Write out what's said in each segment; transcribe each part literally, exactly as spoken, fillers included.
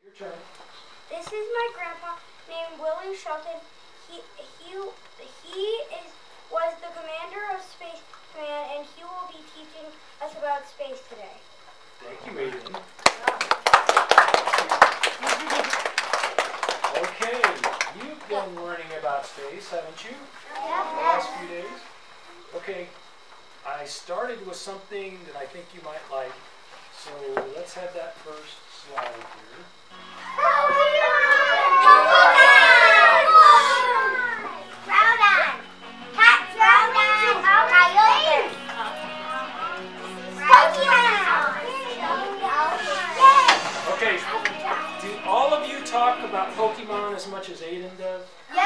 Your turn. This is my grandpa named Willie Shelton. He he he is was the commander of Space Command, and he will be teaching us about space today. Thank you, Aiden. Okay, you've been learning about space, haven't you? Yeah. The last few days? Okay, I started with something that I think you might like. So let's have that first slide here. Okay, do all of you talk about Pokemon as much as Aiden does?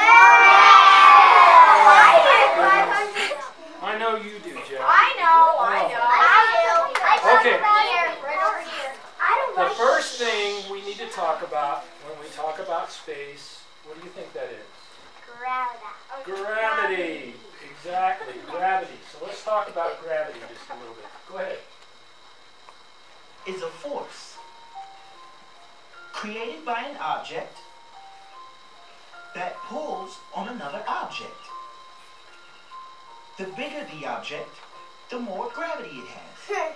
I know you do, Jeff. I know, I know. I Okay. Right over here. The first thing we need to talk about when we talk about space, what do you think that is? Gravity. Gravity. Exactly, gravity. So let's talk about gravity just a little bit. Go ahead. Is a force created by an object that pulls on another object. The bigger the object, the more gravity it has.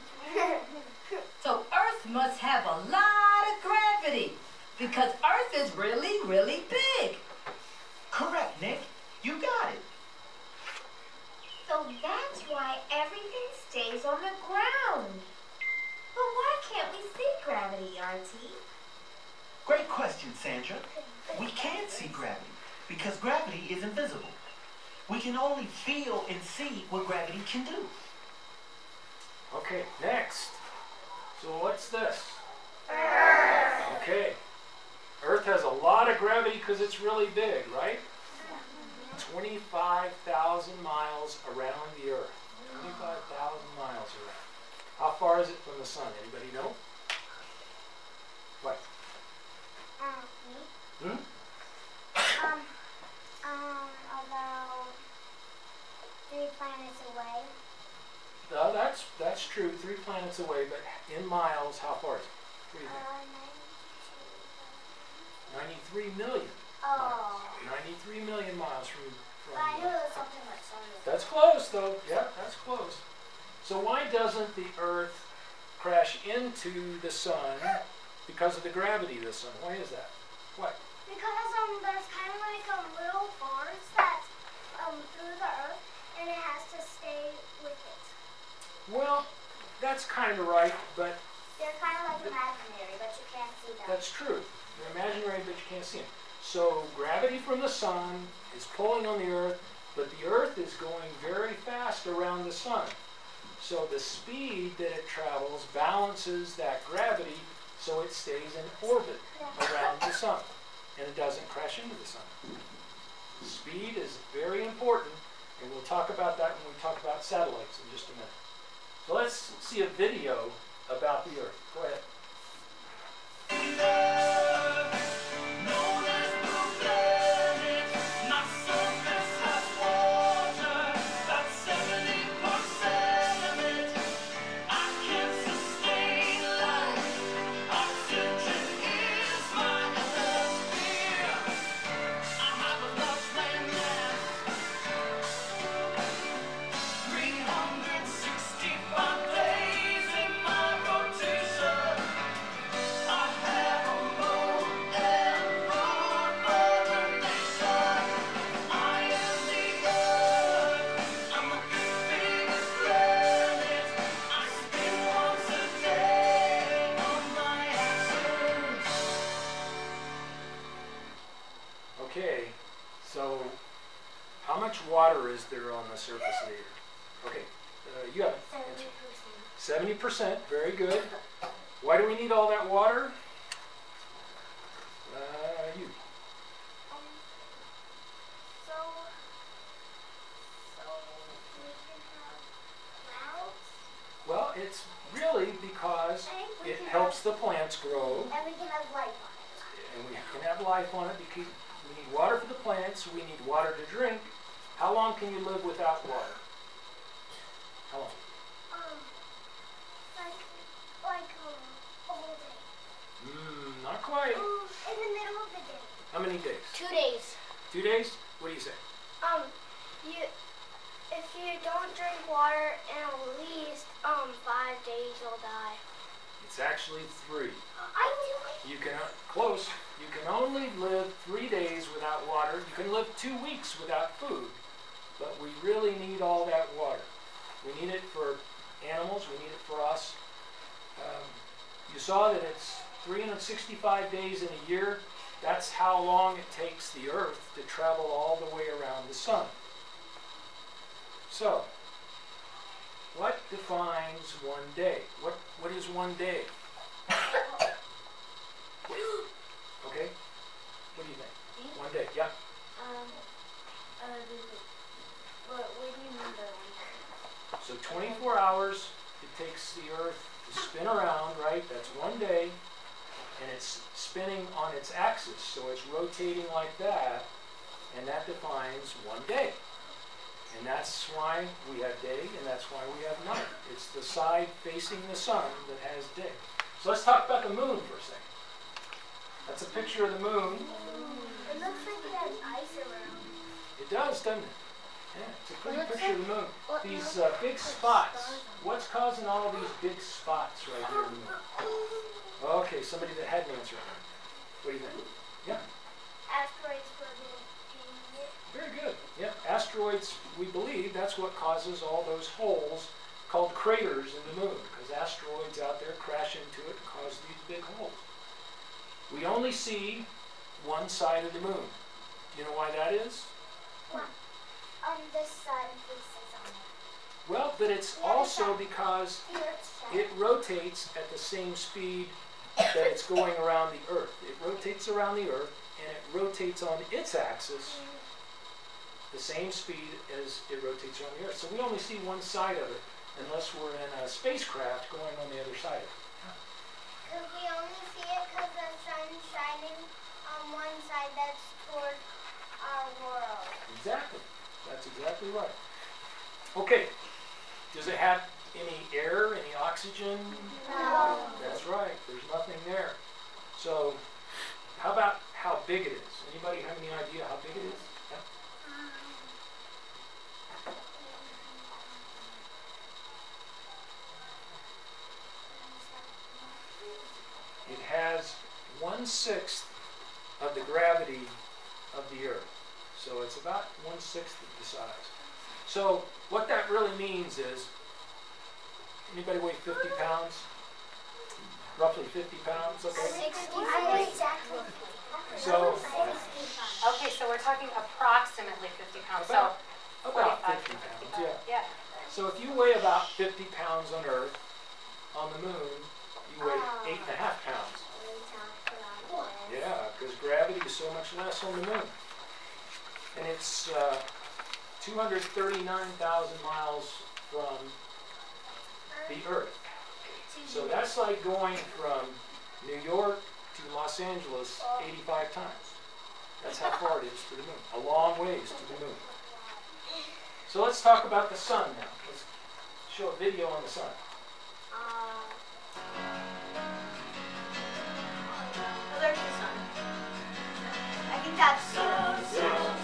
So Earth must have a lot of gravity because Earth is really, really big. Correct, Nick. You got it. So that's why everything stays on the ground. But why can't we see gravity, Auntie? Great question, Sandra. We can't see gravity because gravity is invisible. We can only feel and see what gravity can do. Okay, next. So what's this? Earth. Okay. Earth has a lot of gravity because it's really big, right? twenty-five thousand miles around the Earth. twenty-five thousand miles around. How far is it from the sun? Anybody know? What? Um, me? Hmm? Um, um, about three planets away. No, that's that's true. Three planets away, but in miles, how far is it? What do you think? Uh, ninety-three million. Oh. ninety-three million miles from. from But I knew it was something like sun. That's close, though. Yeah, that's close. So why doesn't the Earth crash into the sun because of the gravity of the sun? Why is that? What? Because um, there's kind of like a little force that's um through the Earth, and it has to stay with it. Well, that's kind of right, but They're kind of like imaginary, but you can't see them. that's true. They're imaginary, but you can't see them. So gravity from the sun is pulling on the Earth, but the Earth is going very fast around the sun. So the speed that it travels balances that gravity so it stays in orbit around the sun, and it doesn't crash into the sun. Speed is very important, and we'll talk about that when we talk about satellites in just a minute. So let's see a video about the Earth. Go ahead. Okay, so how much water is there on the surface of the Earth? Okay, uh, you have it. seventy percent, very good. Why do we need all that water? Uh, you. Um, so, so we can have clouds. Well, it's really because it helps the plants grow, And we can have life on it. and we can have life on it because we need water for the plants, we need water to drink. How long can you live without water? How long? Um, like, like um, all day. Mm, not not quite. Um, in the middle of the day. How many days? Two days. Two days? What do you say? Um, you, if you don't drink water in at least um five days, you'll die. It's actually three. I do. You can, close, you can only live three days without water. You can live two weeks without food, but we really need all that water. We need it for animals, we need it for us. Um, you saw that it's three hundred sixty-five days in a year. That's how long it takes the Earth to travel all the way around the sun. So, what defines one day? What, what is one day? Okay? What do you think? One day, yeah. Um, uh, what, what do you mean by one? So twenty-four hours it takes the Earth to spin around, right? That's one day. And it's spinning on its axis. So it's rotating like that. And that defines one day. And that's why we have day, and that's why we have night. It's the side facing the sun that has day. So let's talk about the moon for a second. That's a picture of the moon. It looks like it has ice around. It does, doesn't it? Yeah, it's a pretty It looks picture of the moon. These uh, big spots. What's causing all of these big spots right here in the moon? Okay, somebody that had an answer. What do you think? Yeah. Asteroids rotating it. Very good. Yeah, asteroids, we believe that's what causes all those holes called craters in the moon, because asteroids out there crash into it and cause these big holes. We only see one side of the moon. Do you know why that is? What? Um, the sun faces on it. Well, but it's The other also side. because The Earth's shadow. it rotates at the same speed that it's going around the Earth. It rotates around the Earth, and it rotates on its axis the same speed as it rotates around the Earth. So we only see one side of it, unless we're in a spacecraft going on the other side of it. Because we only see it because the sun's shining on one side that's toward our world. Exactly. That's exactly right. Okay. Does it have any air, any oxygen? No. That's right. There's nothing there. So, how about how big it is? Anybody have any idea how big it is? Yeah. It has one-sixth of the gravity of the Earth. So it's about one-sixth of the size. So what that really means is, anybody weigh fifty pounds? Roughly fifty pounds, okay? I weigh exactly. So Okay, so we're talking approximately fifty pounds. about, So about forty-five, fifty pounds, fifty-five. yeah. Yeah. So if you weigh about fifty pounds on Earth, on the moon, you weigh eight and a half pounds. Yeah, because gravity is so much less on the moon. And it's uh, two hundred thirty-nine thousand miles from the Earth. So that's like going from New York to Los Angeles eighty-five times. That's how far it is to the moon. A long ways to the moon. So let's talk about the sun now. Let's show a video on the sun. There's the sun. I think that's sun. Yeah.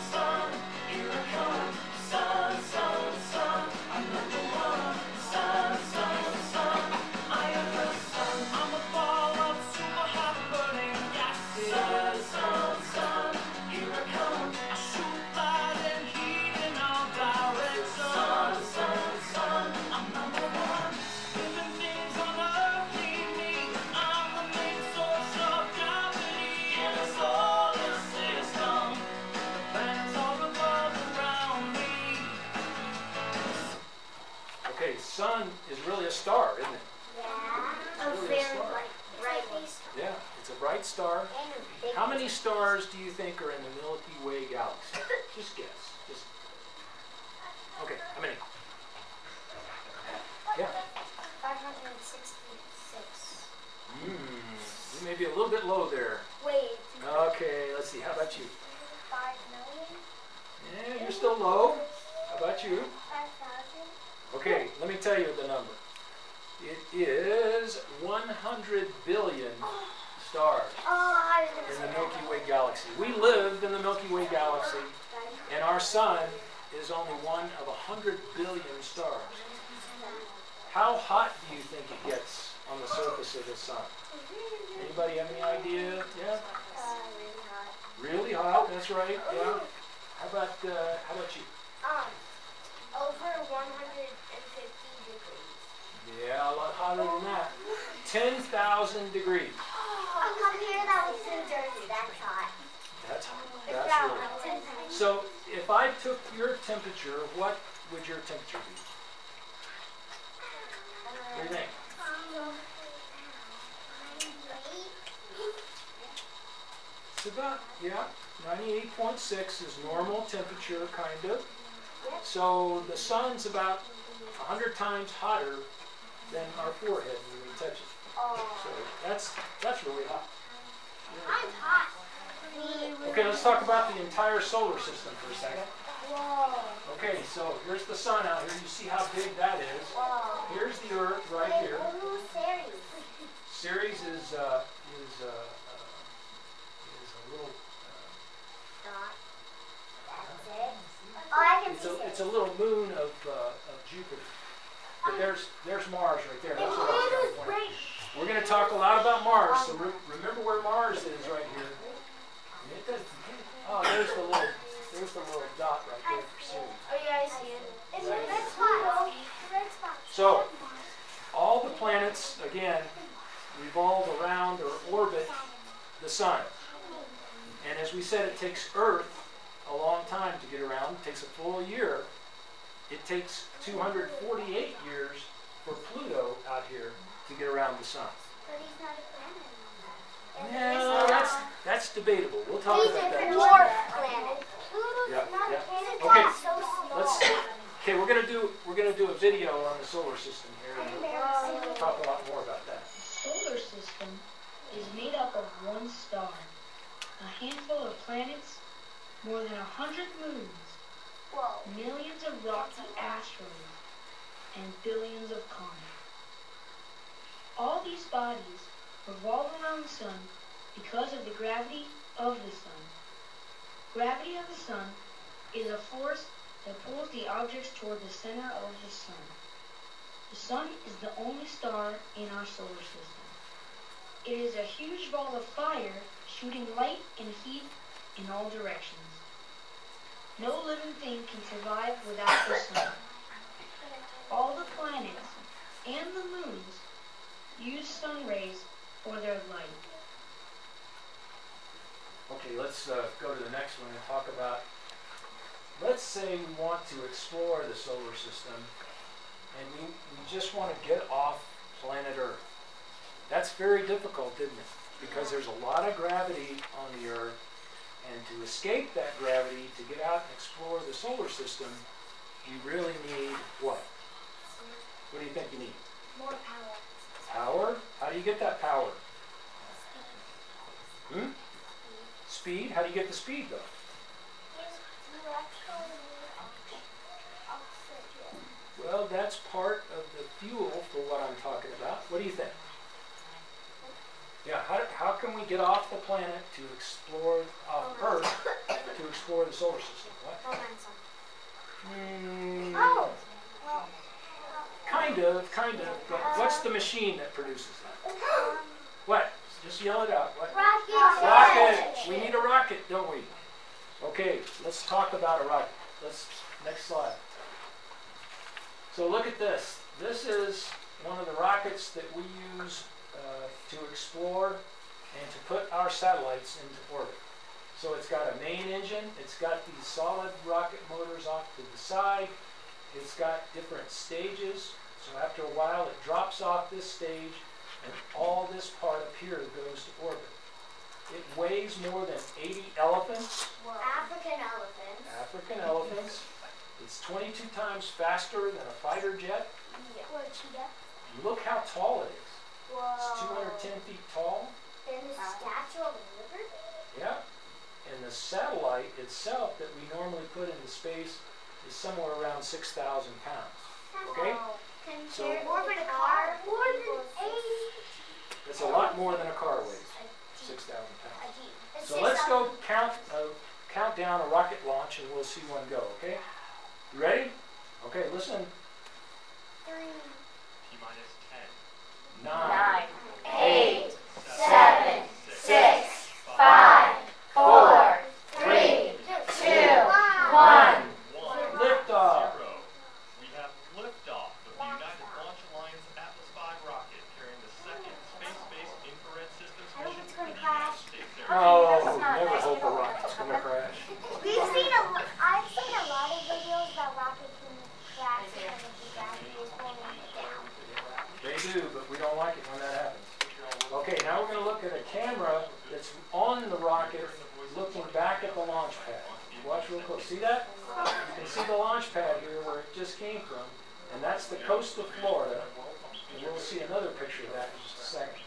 Okay, sun is really a star, isn't it? Yeah. It's A really a very star. bright, bright one. Yeah, it's a bright star. And a big How many stars do you think are in the Milky Way galaxy? Just guess. Just. Okay, how many? Yeah. five hundred sixty-six. Hmm. You may be a little bit low there. Wait. Okay, let's see. How about you? five million? Yeah, you're still low. How about you? five thousand? Okay, let me tell you the number. It is one hundred billion stars Oh, in the Milky Way galaxy. We live in the Milky Way galaxy, and our sun is only one of a hundred billion stars. How hot do you think it gets on the surface of the sun? Anybody have any idea? Yeah? Really hot, that's right. Yeah. How about uh, how about you? Um, over one hundred fifty degrees. Yeah, a lot hotter than that. ten thousand degrees. Oh, come here, that was New Jersey. That's hot. That's hot. That's really hot. So if I took your temperature, what would your temperature be? What do you think? It's about, yeah, ninety-eight point six is normal temperature, kind of. So the sun's about one hundred times hotter than our forehead when we touch it. So that's, that's really hot. I'm hot. Okay, let's talk about the entire solar system for a second. Whoa. Okay, so here's the sun out here. You see how big that is. Whoa. Here's the Earth right Wait, here. who's Ceres? Ceres is uh, is uh, uh, is a little. Uh, Dot. That's it. Oh, I can it's see a it. it's a little moon of uh, of Jupiter. But there's there's Mars right there. That's what I was going to point out. We're going to talk a lot about Mars. So re remember where Mars is right here. It does, oh, there's the little there's the little dot right there for Ceres. Oh yeah, I see it. It's a red spot. Red spot. So, all the planets, again, revolve around or orbit the sun. And as we said, it takes Earth a long time to get around. It takes a full year. It takes two hundred forty-eight years for Pluto out here to get around the sun. But he's not a planet. No, that's, that's debatable. We'll talk He's about a that. dwarf planet. Pluto's Yeah, not yeah. a planet. Okay, It's so small. let's. Okay, we're gonna do we're gonna do a video on the solar system here, and we'll Whoa. talk a lot more about that. The solar system is made up of one star, a handful of planets, more than a hundred moons, Whoa. millions of rocky asteroids, and billions of comets. All these bodies revolve around the sun because of the gravity of the sun. Gravity of the sun is a force that pulls the objects toward the center of the sun. The sun is the only star in our solar system. It is a huge ball of fire shooting light and heat in all directions. No living thing can survive without the sun. All the planets and the moons use sun rays for their light. Okay, let's uh, go to the next one and talk about, let's say we want to explore the solar system and we, we just want to get off planet Earth. That's very difficult, isn't it? Because there's a lot of gravity on the Earth, and to escape that gravity, to get out and explore the solar system, you really need what? What do you think you need? More power. Power? How do you get that power? Hmm? Speed? How do you get the speed, though? Well, that's part of the fuel for what I'm talking about. What do you think? Yeah, how, how can we get off the planet to explore, off Earth, to explore the solar system? What? Mm, Oh. kind of, kind of. But what's the machine that produces that? What? Just yell it out. What? Rocket. Rocket. We need a rocket, don't we? Okay, let's talk about a rocket. Let's, next slide. So look at this. This is one of the rockets that we use uh, to explore and to put our satellites into orbit. So it's got a main engine. It's got these solid rocket motors off to the side. It's got different stages. So after a while it drops off this stage and all this part up here goes to orbit. It weighs more than eighty elephants. African elephants. African elephants. It's twenty-two times faster than a fighter jet. Or cheetah. Look how tall it is. Whoa. It's two hundred ten feet tall. And the Statue of Liberty? Yeah. And the satellite itself that we normally put into space is somewhere around six thousand pounds. Okay? Compared So- to more than a car. More than eighty. That's a lot more than a car weighs. six thousand pounds. It's So let's go count, uh, count down a rocket launch and we'll see one go, okay? You ready? Okay, listen. Three. T-minus ten. Nine. Nine. Eight, seven, six, five, four, three, two, one. One. Lift off. Zero. We have liftoff of the United Launch Alliance Atlas five rocket carrying the second space-based infrared systems I hope mission it's for gonna the crash. United States Air Oh, that's not never nice. hope a rocket's gonna crash. We've seen a, lo- I've seen a lot of videos that rockets can crash because of the gravity is pulling it down. They do, but we don't like it when that happens. Okay, now we're going to look at a camera that's on the rocket looking back at the launch pad. Watch real close. See that? You can see the launch pad here where it just came from, and that's the coast of Florida. And we'll see another picture of that in just a second.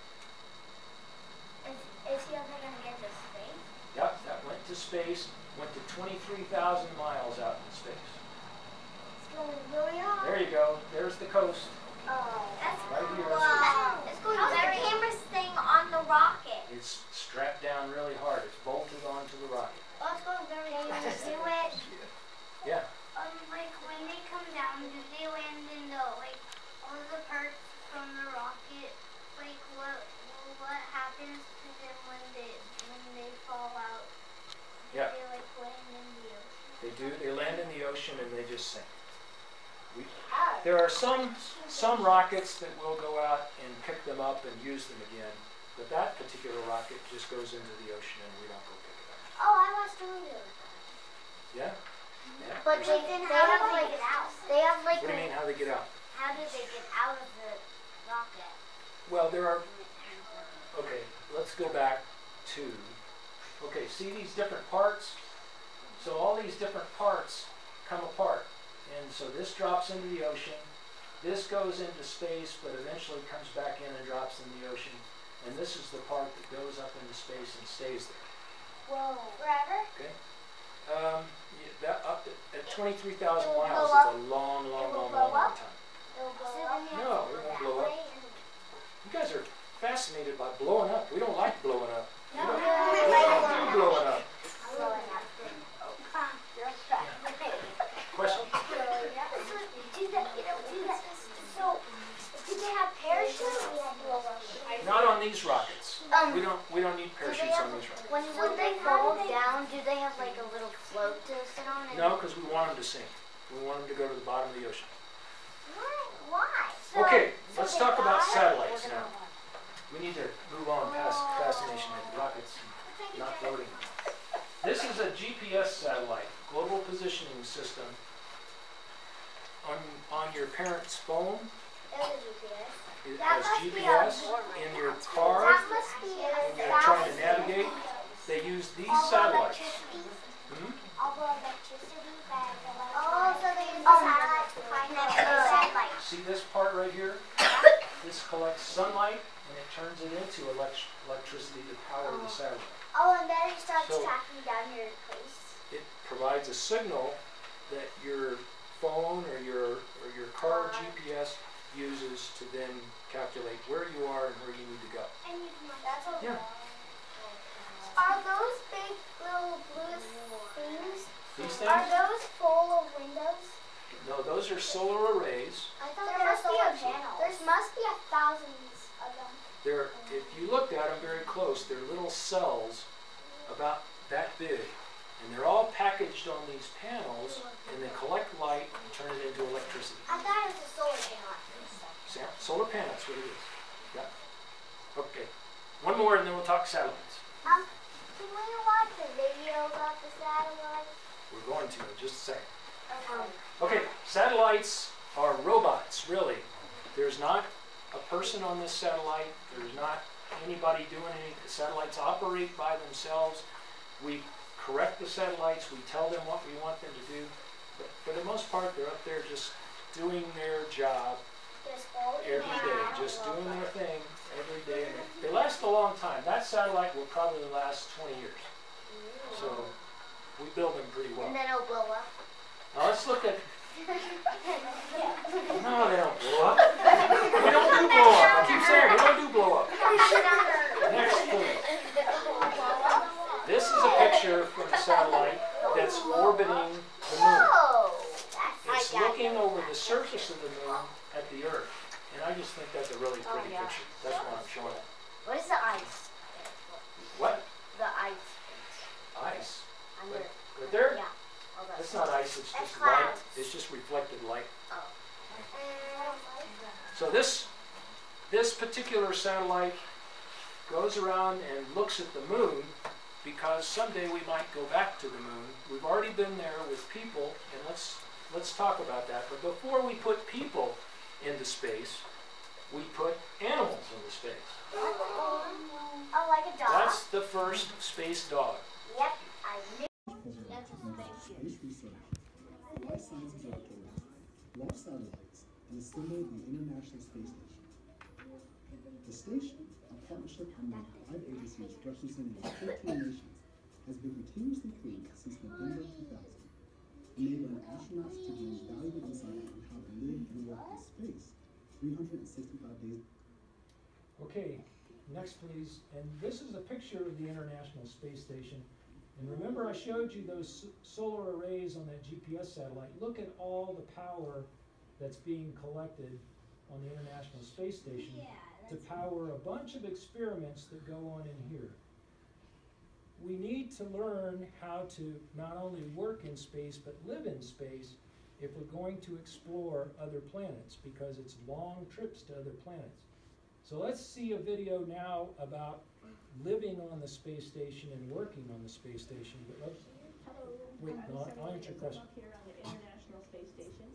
Is, is he ever going to get to space? Yep, that went to space, went to twenty-three thousand miles out in space. It's going really high. There you go. There's the coast. Oh, that's Right here. wow. It's going How's very the camera staying on the rocket? It's strapped down really hard. It's bolted onto the rocket. Oh, it's going very high. Can you do it? Yeah. Um, like when they come down, do they land in the like all the parts from the rocket? Like what what happens to them when they when they fall out? Yeah. They like land in the ocean. They do. They land in the ocean and they just sink. We, Oh. there are some some rockets that will go out and pick them up and use them again, but that particular rocket just goes into the ocean and we don't go pick it up. Oh, I watched a video. Yeah? Yeah. But they, they, they have like they have like What do you mean, how they get out? how do they get out of the rocket? Well, there are, okay, let's go back to, okay, see these different parts? So all these different parts come apart. And so this drops into the ocean, this goes into space, but eventually comes back in and drops in the ocean. And this is the part that goes up into space and stays there. Whoa. Forever? Okay? Um, yeah, that up at, at twenty-three thousand It will miles blow is a long, long, It will long, blow long, long up? time. It'll blow up? No, it won't blow up. You guys are fascinated by blowing up. We don't like blowing up. We No, don't, we don't we like don't blowing do up. blowing up. Blowing up. Question? So, do that, you know, do that. So, do they have parachutes? Not on these rockets. Um, We don't we don't need Do they parachutes have, on these rockets. when, when they fall down, do they have like a little float to sit on? And No, because we want them to sink. We want them to go to the bottom of the ocean. Why? Why? So, Okay, so let's they talk about die? satellites now. We need to move on past fascination with rockets and not floating. This is a G P S satellite, global positioning system, on on your parents' phone. There's a G P S. It That has must G be P a- S in your car. That must be a When you're trying to navigate, they use these satellites. Hmm? All the electricity that Oh, so they use the satellites to find the satellite. See this part right here? This collects sunlight and it turns it into elect electricity to power the satellite. Oh, and then it starts So- tracking down your place. It provides a signal that your phone or your or your car G P S uses to then calculate where you are and where you need to go. And you can, that's a Yeah. Are those big little blue things? These Are things? those full of windows? No, those are solar arrays. I thought there must be a panel. There must be a thousands of them. They're, if you looked at them very close, they're little cells about that big. And they're all packaged on these panels, and they collect light and turn it into electricity. I thought it was a solar panel. Sa- Solar panel, that's what it is. Yeah. Okay. One more, and then we'll talk satellites. Um, can we watch a video about the satellites? We're going to in just a second. Um, Okay, satellites are robots, really. There's not a person on this satellite. There's not anybody doing anything. The satellites operate by themselves. We correct the satellites. We tell them what we want them to do. But for the most part, they're up there just doing their job just holding every it day, out. just doing their thing every day. And they last a long time. That satellite will probably last twenty years. So we build them pretty well. And then it'll blow up. Now let's look at. No, they don't blow up. They don't do blow up. I keep saying they don't do blow up. Next, please. looking over the surface of the moon at the Earth. And I just think that's a really Oh, pretty yeah. picture. That's why I'm showing it. What is the ice? What? The ice. Ice. Under. Right, right there? Yeah. All that That's stuff. not ice, it's That's just light. clouds. It's just reflected light. Oh. So this, this particular satellite goes around and looks at the moon because someday we might go back to the moon. We've already been there with people, and let's, let's talk about that. But before we put people into space, we put animals into space. Oh, like a dog? That's the first space dog. Yep, I knew. That's a spaceship. Space research, life sciences laboratories, launch satellites, and assembled the International Space Station. The station, a partnership among five agencies representing fourteen nations, has been continuously cleaned since November two thousand, enabling astronauts to gain valuable insight on how to live and work in space three hundred sixty-five days. Okay, next please. And this is a picture of the International Space Station. And remember I showed you those solar arrays on that G P S satellite. Look at all the power that's being collected on the International Space Station to power a bunch of experiments that go on in here. We need to learn how to not only work in space but live in space if we're going to explore other planets, because it's long trips to other planets. So let's see a video now about living on the space station and working on the space station. But let's, Hello, wait, I'm no, I'll Sarah answer your Williams. question. I'm up here on the International Space Station.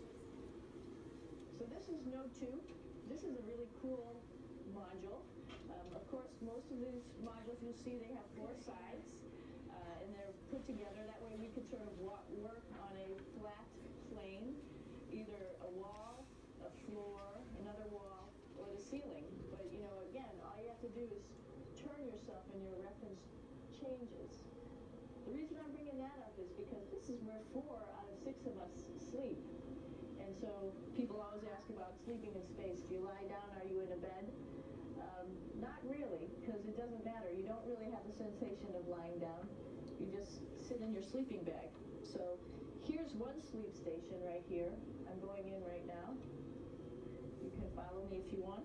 So this is Node two. This is a really cool module. Um, of course, most of these modules you'll see they have four sides, uh, and they're put together. That way we could sort of walk, work on a flat plane, either a wall, a floor, another wall, or the ceiling. But you know, again, all you have to do is turn yourself and your reference changes. The reason I'm bringing that up is because this is where four out of six of us sleep. And so people always ask about sleeping in space. Do you lie down? Are you in a bed? Um, not really, because it doesn't matter. You don't really have the sensation of lying down. You just sit in your sleeping bag. So here's one sleep station right here. I'm going in right now. You can follow me if you want.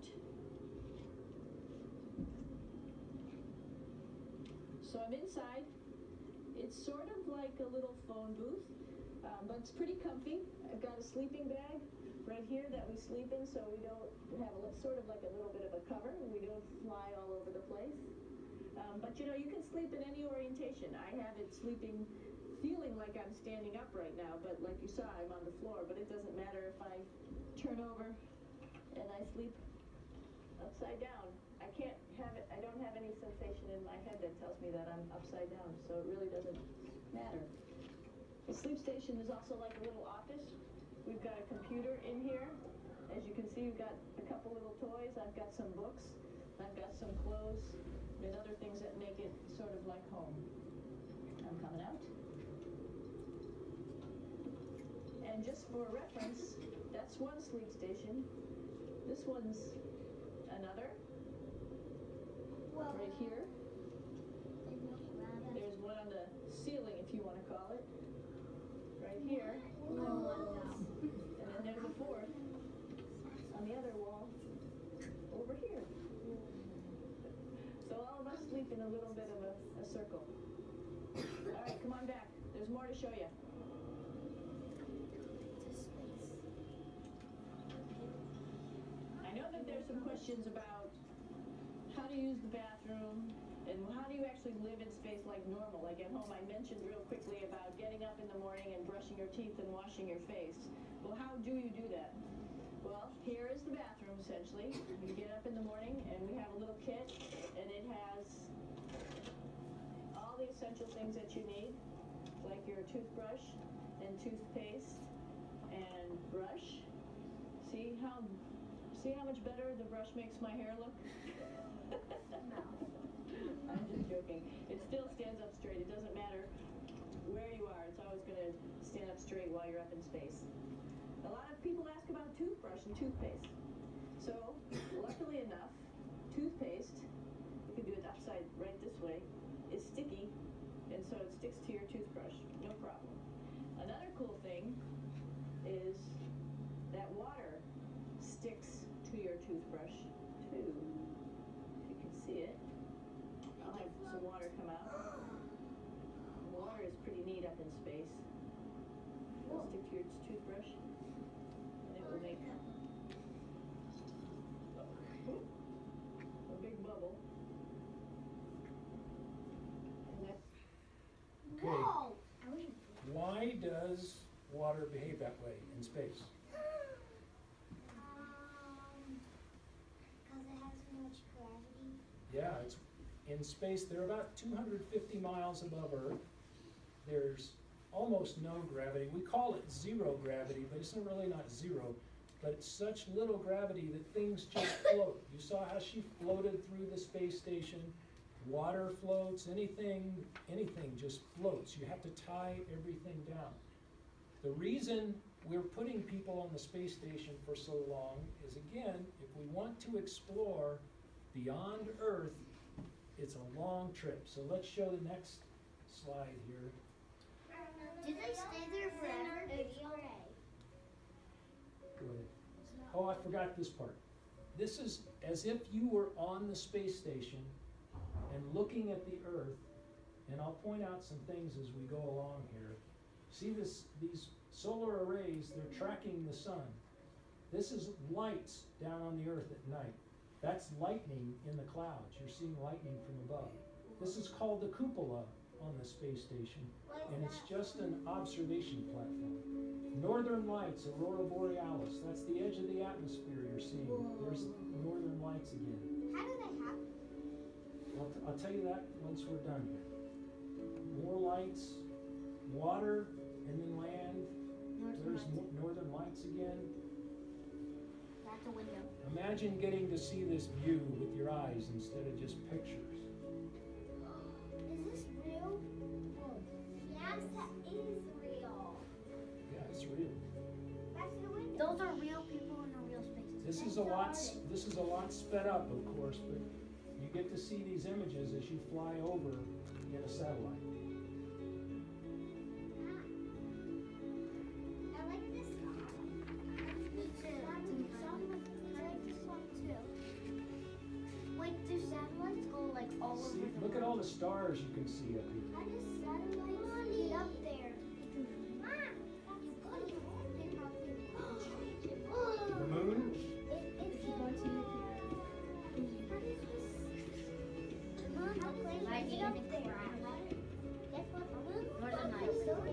So I'm inside. It's sort of like a little phone booth, um, but it's pretty comfy. I've got a sleeping bag right here that we sleep in, so we don't have a sort of like a little bit of a cover, and we don't fly all over the place. Um, but you know, you can sleep in any orientation. I have it sleeping, feeling like I'm standing up right now, but like you saw, I'm on the floor. But it doesn't matter if I turn over and I sleep upside down. I can't have it, I don't have any sensation in my head that tells me that I'm upside down, so it really doesn't matter. The sleep station is also like a little office. We've got a computer in here. As you can see, we've got a couple little toys. I've got some books. I've got some clothes and other things that make it sort of like home. I'm coming out. And just for reference, that's one sleep station. This one's another. Right here. There's one on the ceiling, if you want to call it. Right here. And then there's a fourth on the other wall over here. So all of us sleep in a little bit of a, a circle. All right, come on back. There's more to show you. I know that there's some questions about how to use the bathroom, and how do you actually live in space like normal, like at home. I mentioned real quickly about getting up in the morning and brushing your teeth and washing your face. Well, how do you do that? Well, here is the bathroom, essentially. You get up in the morning, and we have a little kit, and it has all the essential things that you need, like your toothbrush and toothpaste and brush. See how, see how much better the brush makes my hair look? No. I'm just joking. It still stands up straight. It doesn't matter where you are. It's always going to stand up straight while you're up in space. A lot of people ask about toothbrush and toothpaste. So, luckily enough, toothpaste, you can do it upside right this way, is sticky, and so it sticks to your toothbrush. No problem. Another cool thing is water sticks to your toothbrush too. If you can see it. I'll have some water come out. The water is pretty neat up in space. It'll stick to your toothbrush and it will make a big bubble. And that Okay. Why does water behave that way in space? Um, because it has so much gravity. Yeah, it's in space. They're about two hundred fifty miles above Earth. There's almost no gravity. We call it zero gravity, but it's not really not zero. But it's such little gravity that things just float. You saw how she floated through the space station. Water floats, anything, anything just floats. You have to tie everything down. The reason we're putting people on the space station for so long is, again, if we want to explore beyond Earth, it's a long trip. So let's show the next slide here. Do they stay there forever? It's gray. Go ahead. Oh, I forgot this part. This is as if you were on the space station and looking at the Earth, and I'll point out some things as we go along here. See this, these solar arrays, they're tracking the sun. This is lights down on the Earth at night. That's lightning in the clouds. You're seeing lightning from above. This is called the cupola on the space station, and it's just an observation platform. Northern lights, aurora borealis, that's the edge of the atmosphere you're seeing. There's northern lights again. How do they happen? I'll, t I'll tell you that once we're done here. More lights, water, and then land. Northern There's lights. mo northern lights again. That's a window. Imagine getting to see this view with your eyes instead of just pictures. Is this real? Yes, that is real. Yeah, it's real. That's the window. Those are real people in a real space. This is a lot. This is a lot sped up, of course, but you get to see these images as you fly over in a satellite. I like this one. Me too. I like this one too. Wait, do satellites go like all See, over the look at all the stars you can see up here. How does satellites get up there? You gotta get up there. The moon? It, it's a moon. How does this the moon look like? Like get up there. Guess what? The moon Northern looks Lights. so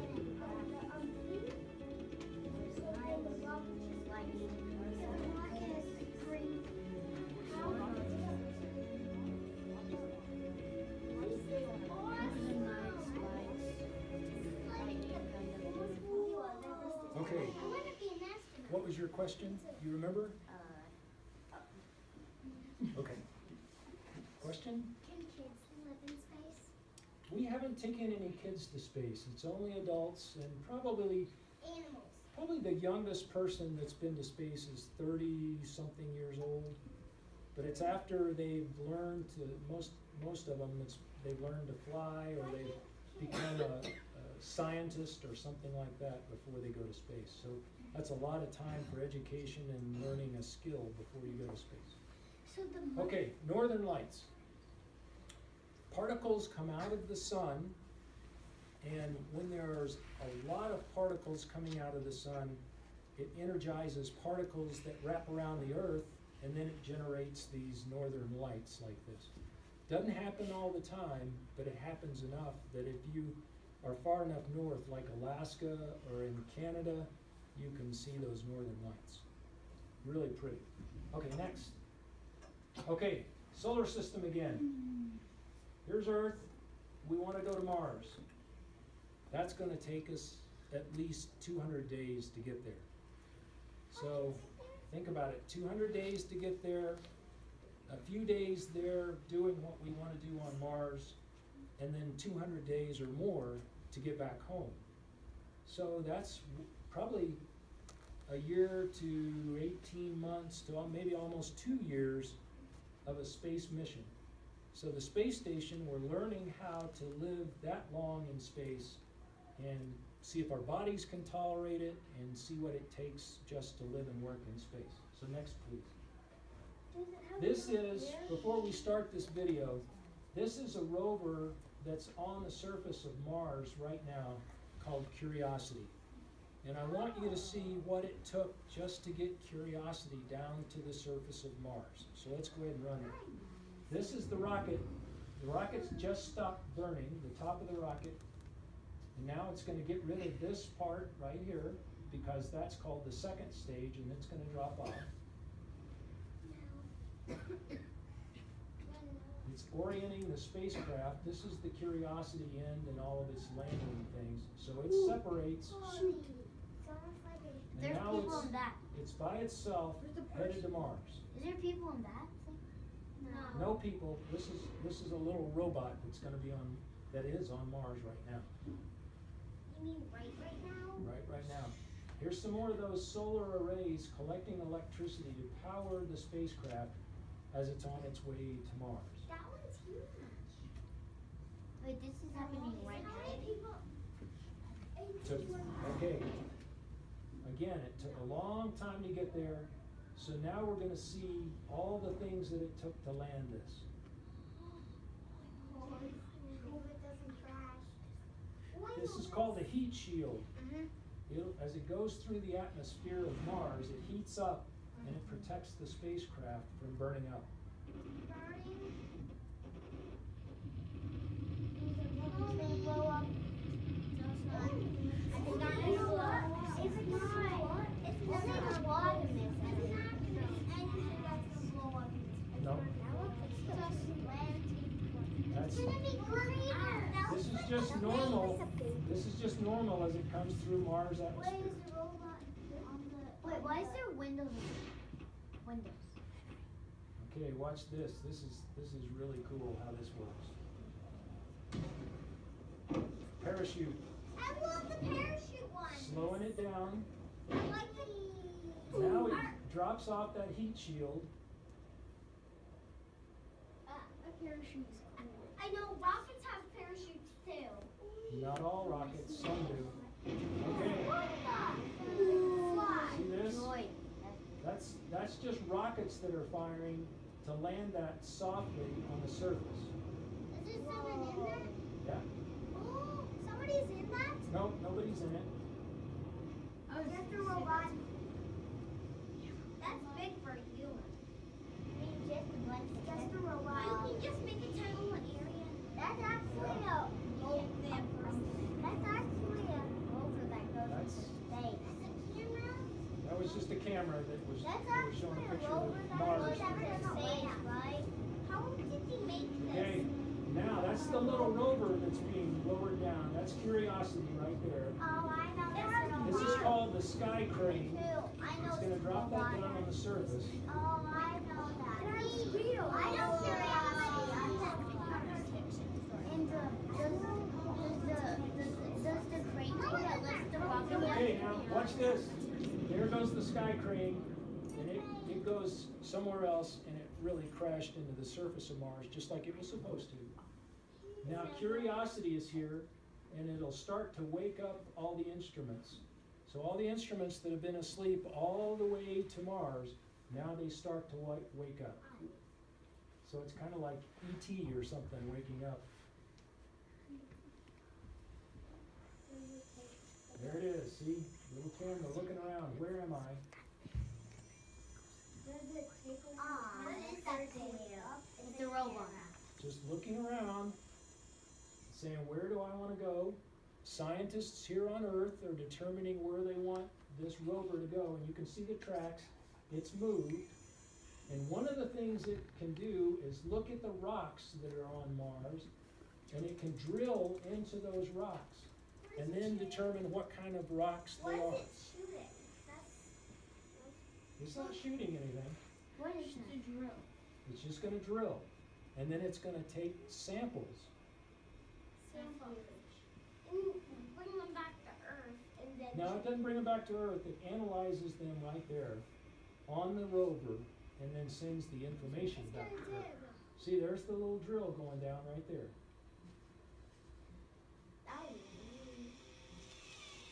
Okay. What was your question? Do you remember? Okay. Question? Can kids live in space? We haven't taken any kids to space. It's only adults, and probably Animals. probably the youngest person that's been to space is thirty something years old. But it's after they've learned to, most most of them, it's they've learned to fly or they've become a, a scientist or something like that before they go to space. So that's a lot of time for education and learning a skill before you go to space. So the Okay, northern lights. Particles come out of the sun, and when there's a lot of particles coming out of the sun, it energizes particles that wrap around the Earth, and then it generates these northern lights like this. Doesn't happen all the time, but it happens enough that if you are far enough north, like Alaska or in Canada, you can see those northern lights. Really pretty. Okay, next. Okay, solar system again. Here's Earth. We want to go to Mars. That's going to take us at least two hundred days to get there. So think about it, two hundred days to get there, a few days there doing what we want to do on Mars, and then two hundred days or more to get back home. So that's probably a year to eighteen months to maybe almost two years of a space mission. So the space station, we're learning how to live that long in space, and see if our bodies can tolerate it, and see what it takes just to live and work in space. So next, please. This is, before we start this video, this is a rover that's on the surface of Mars right now called Curiosity. And I want you to see what it took just to get Curiosity down to the surface of Mars. So let's go ahead and run it. This is the rocket. The rocket's just stopped burning, the top of the rocket. And now it's going to get rid of this part right here, because that's called the second stage, and it's going to drop off. It's orienting the spacecraft. This is the Curiosity end and all of its landing things. So it separates. And There's now people it's, in that. it's by itself headed to Mars. Is there people in that thing? No. No people. This is this is a little robot that's going to be on that is on Mars right now. You mean right right now? Right right now. Here's some more of those solar arrays collecting electricity to power the spacecraft as it's on its way to Mars. That one's huge. Wait, this is happening right now. Took, okay. Again, it took a long time to get there. So now we're going to see all the things that it took to land this. Hope it doesn't crash. This is called a heat shield. Mm-hmm. It'll, as it goes through the atmosphere of Mars, it heats up and it protects the spacecraft from burning up. Burning? It's gonna blow up. No, it's not. I think not. It's not. It's not. It's not like a water in this. It's not anything that's gonna blow up. No. It's just landing. That's, It's gonna be greener. this is just normal. This is just normal as it comes through Mars Why atmosphere. is the robot on the... Wait, why is there windows? Windows. Okay, watch this. This is this is really cool how this works. Parachute. I love the parachute one. Slowing it down. I like the... Now it drops off that heat shield. Uh, a parachute is cool. I know rockets have parachutes too. Not all rockets, some do. Okay, What the? see this? That's that's just rockets that are firing to land that softly on the surface. Is there someone in there? Yeah. Oh, somebody's in that? No, nobody's in it. Oh, just a robot. That's big for a human. I mean, just one. Just a robot. You can just make it tiny one area. That's actually a person. That's actually a rover that goes That's- into space. That's a camera? That was just a camera that was, That's that was showing actually a a picture rover of that Mars. goes into space, right? How did he make this? Okay, now that's the little rover that's being lowered down. That's Curiosity right there. Oh, I know this This is called the Sky Crane. too. I know It's going to drop that down on the surface. Oh, I know that. That's real. I know Curiosity. And the, does, does the, does, does the crane thing that lifts the rocket up? Okay, now watch this. There goes the Sky Crane, and it, it goes somewhere else, and it really crashed into the surface of Mars, just like it was supposed to. Now Curiosity is here, and it'll start to wake up all the instruments. So all the instruments that have been asleep all the way to Mars, now they start to wa- wake up. So it's kind of like E T or something waking up. There it is, see? Little camera looking around. Where am I? Ah, what is that thing? It's a robot. Just looking around, saying, where do I want to go? Scientists here on Earth are determining where they want this rover to go, and you can see the tracks. It's moved. And one of the things it can do is look at the rocks that are on Mars, and it can drill into those rocks, and then determine what kind of rocks they are. What is it shooting? That's, It's not shooting anything. what is the drill? It's just going to drill. And then it's going to take samples. Samples. And bring them back to Earth, and then... Now, it doesn't bring them back to Earth. It analyzes them right there on the rover and then sends the information back to Earth. See, there's the little drill going down right there.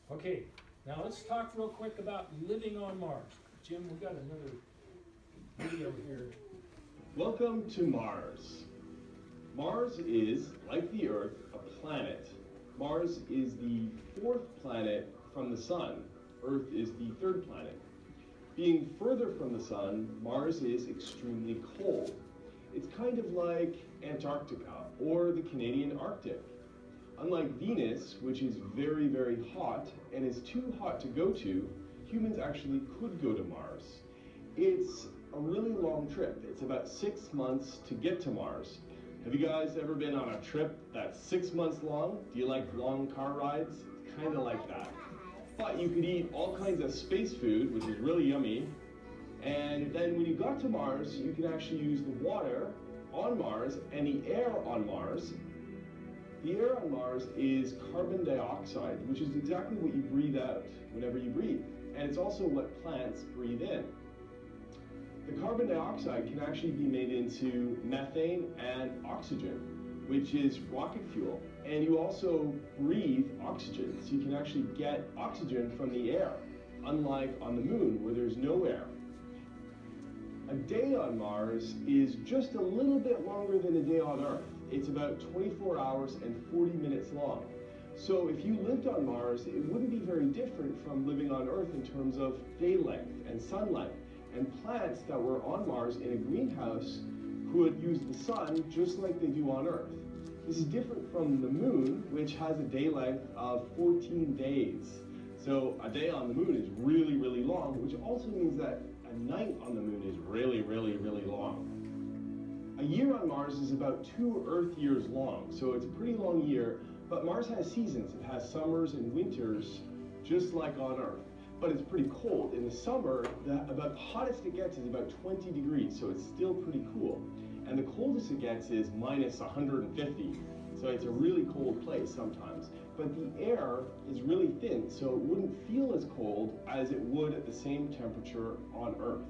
Okay, now let's talk real quick about living on Mars. Jim, we got another video here. Welcome to Mars. Mars is, like the Earth, a planet. Mars is the fourth planet from the Sun. Earth is the third planet. Being further from the Sun, Mars is extremely cold. It's kind of like Antarctica or the Canadian Arctic. Unlike Venus, which is very, very hot and is too hot to go to, humans actually could go to Mars. It's a really long trip. It's about six months to get to Mars. Have you guys ever been on a trip that's six months long? Do you like long car rides? It's kind of like that. But you could eat all kinds of space food, which is really yummy. And then when you got to Mars, you can actually use the water on Mars and the air on Mars. The air on Mars is carbon dioxide, which is exactly what you breathe out whenever you breathe. And it's also what plants breathe in. The carbon dioxide can actually be made into methane and oxygen, which is rocket fuel. And you also breathe oxygen, so you can actually get oxygen from the air, unlike on the moon where there's no air. A day on Mars is just a little bit longer than a day on Earth. It's about twenty-four hours and forty minutes long. So if you lived on Mars, it wouldn't be very different from living on Earth in terms of day length and sunlight. And plants that were on Mars in a greenhouse could use the sun just like they do on Earth. This is different from the moon, which has a day length of fourteen days. So a day on the moon is really, really long, which also means that a night on the moon is really, really, really long. A year on Mars is about two Earth years long, so it's a pretty long year, but Mars has seasons. It has summers and winters, just like on Earth. But it's pretty cold. In the summer, the about the hottest it gets is about twenty degrees, so it's still pretty cool. And the coldest it gets is minus one hundred fifty, so it's a really cold place sometimes. But the air is really thin, so it wouldn't feel as cold as it would at the same temperature on Earth.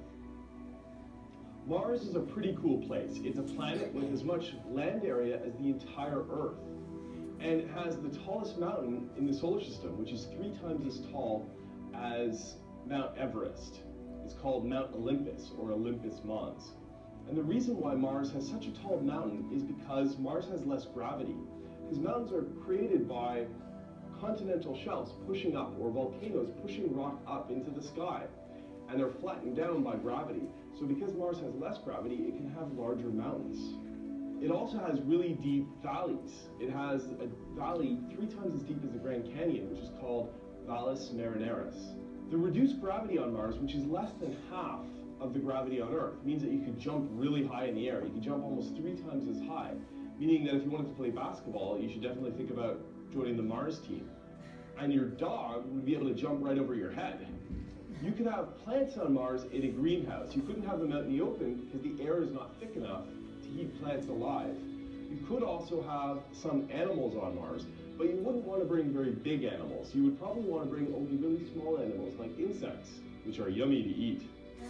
Mars is a pretty cool place. It's a planet with as much land area as the entire Earth. And it has the tallest mountain in the solar system, which is three times as tall as Mount Everest. It's called Mount Olympus, or Olympus Mons. And the reason why Mars has such a tall mountain is because Mars has less gravity. Because mountains are created by continental shelves pushing up, or volcanoes pushing rock up into the sky. And they're flattened down by gravity. So because Mars has less gravity, it can have larger mountains. It also has really deep valleys. It has a valley three times as deep as the Grand Canyon, which is called Valles Marineris. The reduced gravity on Mars, which is less than half of the gravity on Earth, means that you could jump really high in the air. You could jump almost three times as high, meaning that if you wanted to play basketball, you should definitely think about joining the Mars team. And your dog would be able to jump right over your head. You could have plants on Mars in a greenhouse. You couldn't have them out in the open because the air is not thick enough to keep plants alive. You could also have some animals on Mars, but you wouldn't want to bring very big animals. You would probably want to bring only really small animals like insects, which are yummy to eat.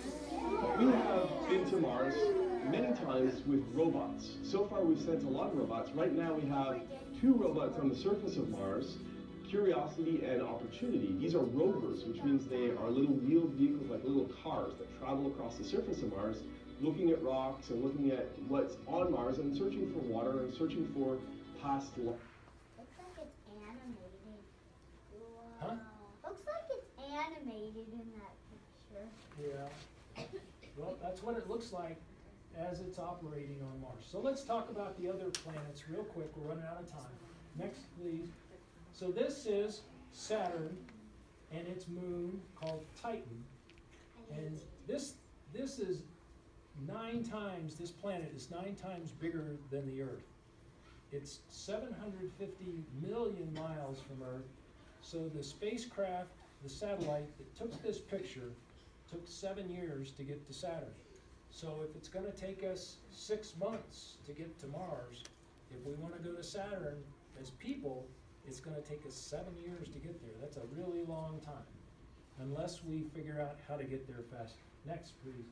We have been to Mars many times with robots. So far we've sent a lot of robots. Right now we have two robots on the surface of Mars, Curiosity and Opportunity. These are rovers, which means they are little wheeled vehicles like little cars that travel across the surface of Mars, looking at rocks and looking at what's on Mars and searching for water and searching for past life. Looks like it's animated. Wow. Huh? Looks like it's animated in that picture. Yeah. Well, that's what it looks like as it's operating on Mars. So let's talk about the other planets real quick. We're running out of time. Next, please. So this is Saturn and its moon called Titan. And this this is nine times, this planet is nine times bigger than the Earth. It's seven hundred fifty million miles from Earth. So the spacecraft, the satellite that took this picture, took seven years to get to Saturn. So if it's going to take us six months to get to Mars, if we want to go to Saturn as people, it's going to take us seven years to get there. That's a really long time, unless we figure out how to get there faster. Next, please.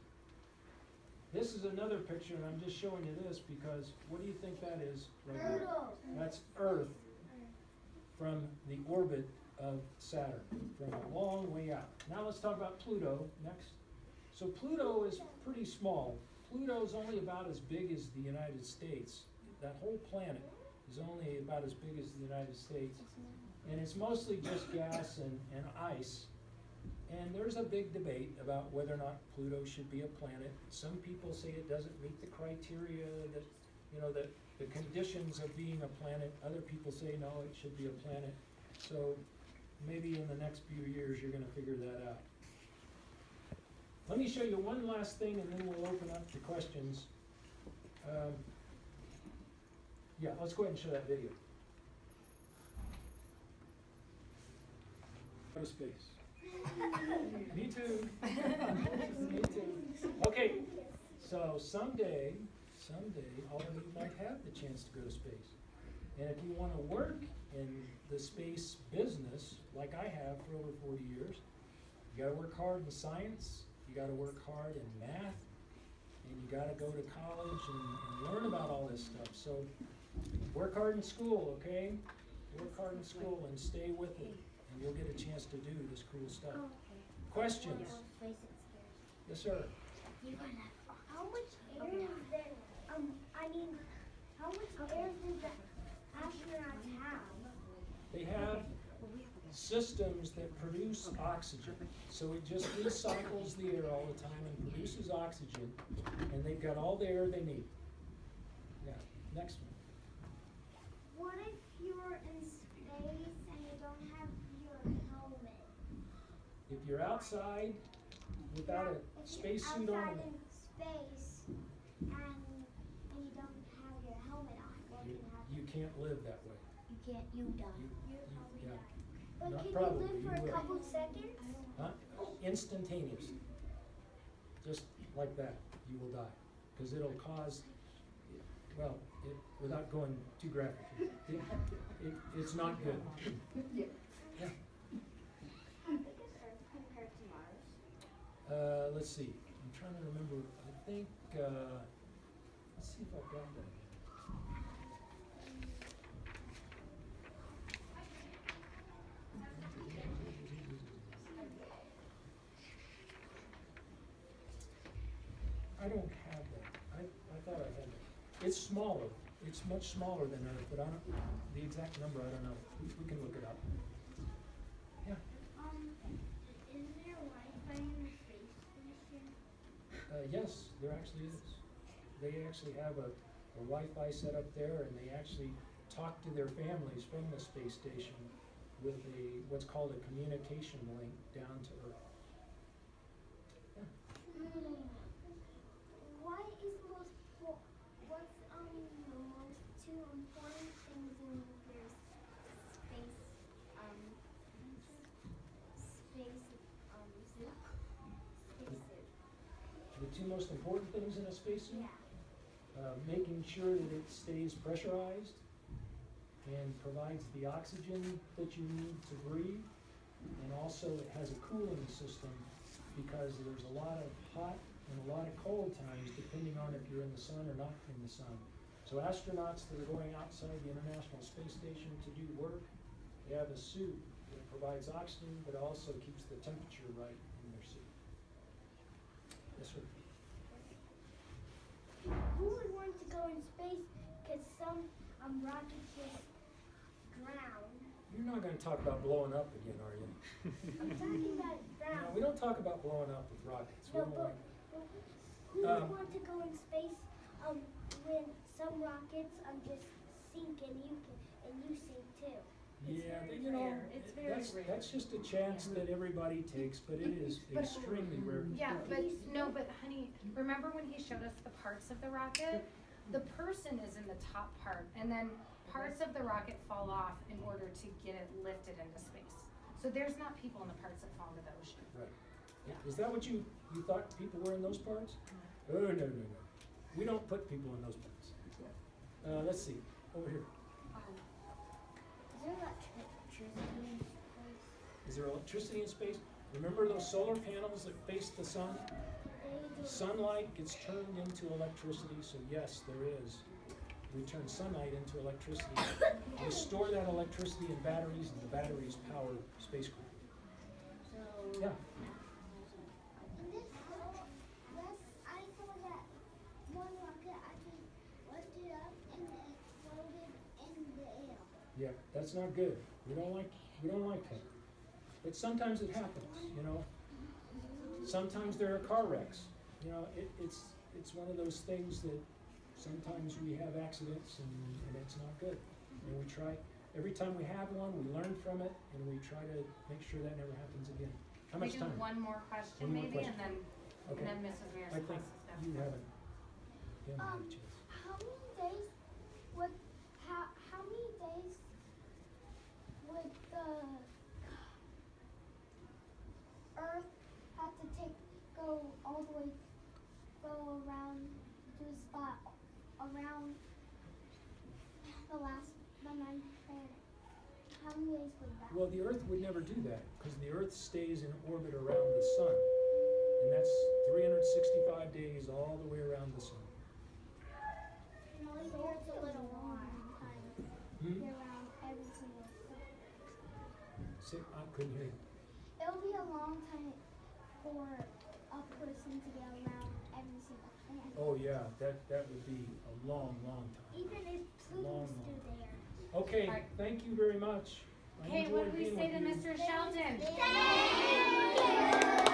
This is another picture, and I'm just showing you this because what do you think that is right there? That's Earth from the orbit of Saturn from a long way out. Now let's talk about Pluto next. So Pluto is pretty small. Pluto's only about as big as the United States. That whole planet is only about as big as the United States. And it's mostly just gas and, and ice. And there's a big debate about whether or not Pluto should be a planet. Some people say it doesn't meet the criteria that, you know, that the conditions of being a planet. Other people say no, it should be a planet. So maybe in the next few years you're going to figure that out. Let me show you one last thing and then we'll open up to questions. Um, yeah, let's go ahead and show that video. Go to space. Me too. Me too. Okay, so someday, someday, all of you might have the chance to go to space. And if you want to work in the space business, like I have for over forty years, you got to work hard in science, you got to work hard in math, and you got to go to college and, and learn about all this stuff. So work hard in school, okay? Work hard in school and stay with it. And you'll get a chance to do this cool stuff. Oh, okay. Questions? Yes, sir. How much air is there? Um, I mean, how much air does the astronauts have? They have systems that produce oxygen. So it just recycles the air all the time and produces oxygen. And they've got all the air they need. Yeah. Next one. What if you're in space and you don't have your helmet? If you're outside without a spacesuit on, outside in space and, and you don't have your helmet on, what you, can happen? you can't live that way. You can't. You die. You, you, yeah. But Not can probably, you live for you a will. couple seconds? Huh? Instantaneously. Just like that, you will die. Because it'll cause, well, it, without going too graphic, it, it, it's not good. Yeah. How big is Earth compared to Mars? Uh, let's see. I'm trying to remember. I think, uh, let's see if I've got that. I don't have that. I, I thought I had it. It's smaller. It's much smaller than Earth, but I don't, the exact number, I don't know. We, we can look it up. Yeah. Um, is there Wi-Fi in the space station? Uh, yes, there actually is. They actually have a, a Wi-Fi set up there, and they actually talk to their families from the space station with a what's called a communication link down to Earth. Yeah. Hmm. What is the most what's um the most two important things in your space um space um suit? Spacesuit? The two most important things in a spacesuit? Yeah. Uh, making sure that it stays pressurized and provides the oxygen that you need to breathe, and also it has a cooling system because there's a lot of hot and a lot of cold times depending on if you're in the sun or not in the sun. So astronauts that are going outside the International Space Station to do work, they have a suit that provides oxygen but also keeps the temperature right in their suit. Yes, sir. Who would want to go in space because some um, rockets just drown? You're not going to talk about blowing up again, are you? I'm talking about drown. No, we don't talk about blowing up with rockets. We No, don't but, like but who would Um, want to go in space um, when some rockets um, just sink and you can, and you sink too? Yeah, but, you know, It's very that's, rare. that's just a chance that everybody takes, but it is But- extremely rare. Yeah, but no, but honey, remember when he showed us the parts of the rocket? The person is in the top part, and then parts of the rocket fall off in order to get it lifted into space. So there's not people in the parts that fall into the ocean. Right. Is that what you, you thought people were in those parts? Oh, no, no, no. We don't put people in those parts. Uh, let's see, over here. Is there electricity in space? Is there electricity in space? Remember those solar panels that face the sun? They do. Sunlight gets turned into electricity, so yes, there is. we turn sunlight into electricity. We store that electricity in batteries, and the batteries power spacecraft. Yeah. And this, that's, I saw that one rocket actually lifted up and it floated in the air. Yeah, that's not good. We don't like we don't like that. But sometimes it happens, you know. Sometimes there are car wrecks. You know, it, it's it's one of those things that sometimes we have accidents and, and it's not good. And we try, every time we have one, we learn from it and we try to make sure that never happens again. How much we do time? one more question One more maybe, question. and then Okay. and then Missus Mears I think stuff. you haven't. You haven't had Um, a chance. how many days would, how, how many days would the Earth have to take, go all the way, go around to the spot around the last, the ninth planet? How many days would that? Well, the Earth would never do that because the Earth stays in orbit around the sun. And that's three hundred sixty-five days all the way around the sun. No, it's a little long time to Hmm? be around every single sun. Say, I couldn't hear you. It'll be a long time for a person to get around every single planet. Oh yeah, that, that would be a long, long time. Even if Long, Pluto's long. still there. Okay, All right. thank you very much. I Okay, what enjoyed do we being say with to you. Mister Shelton? Thank you.